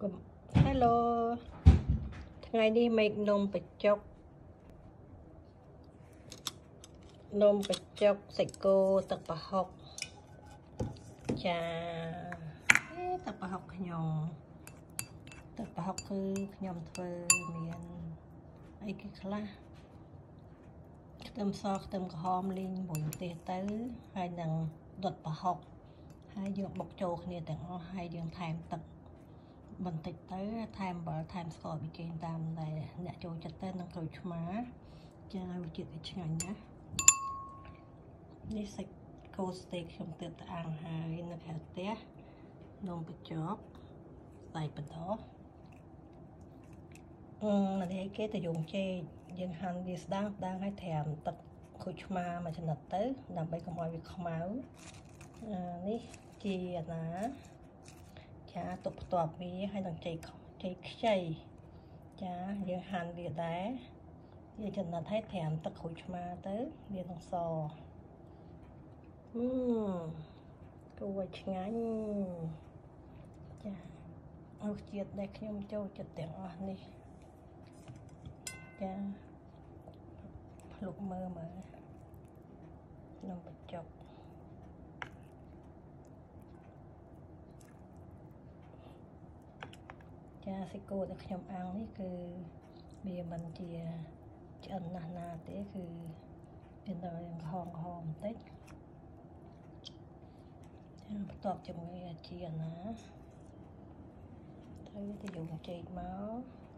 Hello ថ្ងៃនេះមេឃនំបញ្ចុកសាច់គោទឹកប្រហុកចាទឹកប្រហុកខ្ញុំទឹកប្រហុកគឺខ្ញុំធ្វើមានអីគេខ្លះខ្ទឹមសខ្ទឹមក្រហមលីងមួយទេសទៅហើយនឹងដុតប្រហុកហើយយើងបុកចូលគ្នាទាំងអស់ហើយយើងថែមទឹកបន្តិចទៅថែមអំបិលថែមស្ករប៊ីចេងតាមដែលអ្នកចូលចិត្តទៅនឹងក្រូចឆ្មាចារសជាតិវាឆ្ងាញ់ណាស់នេះសាច់គោស្តេកខ្ញុំទើបតែអាំងហើយនៅខាងផ្ទះនំបញ្ចុកស្បែកបដោះនេះគេទៅយងចេកយើងហាន់វាស្ដាងហើយត្រាំទឹកក្រូចឆ្មាមួយចំណិតទៅដើម្បីកុំឲ្យវាខ្មៅនេះជាណាចាទុកបន្ទាប់វាហើយនឹងចេកខ្ចីចាយើងហាន់វាដែរវាចំណិតឲ្យត្រាំទឹកក្រូចឆ្មាទៅវានឹងសគួរឲ្យឆ្ងាញ់ចារសជាតិដែលខ្ញុំចូលចិត្តទាំងអស់នេះចាភ្លុកមើលនំបញ្ចុកចាសាច់គោដែលខ្ញុំអាំងនេះគឺវាមិនជាឆ្អិនណាស់ណាទេគឺវានៅក្រហមបន្តិចចាបន្ទាប់ជាមួយអាជីណាត្រូវទៅយកចេកមក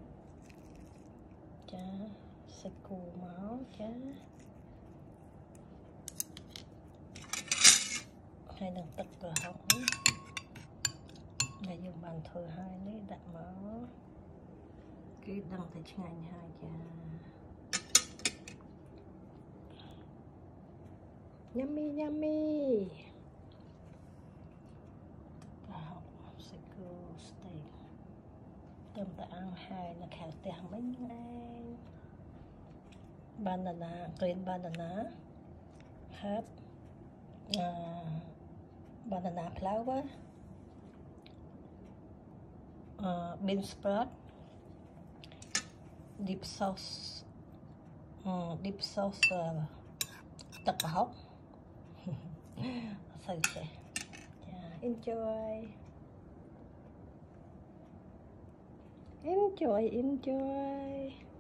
ចាសាច់គោមកចាហើយនឹងទឹកប្រហុកនេះដែលយើងបានធ្វើហើយនេះដាក់មកគេដឹងតែឆ្ងាញ់ហើយចាញ៉ាំមីប្រហុកសាច់គោស្តេកទៅតែអាំងហើយនៅខាងផ្ទះមិញឯងbanana green banana herb banana flower bean sprout dip sauce ទឹកប្រហុកសូវចេះចា enjoy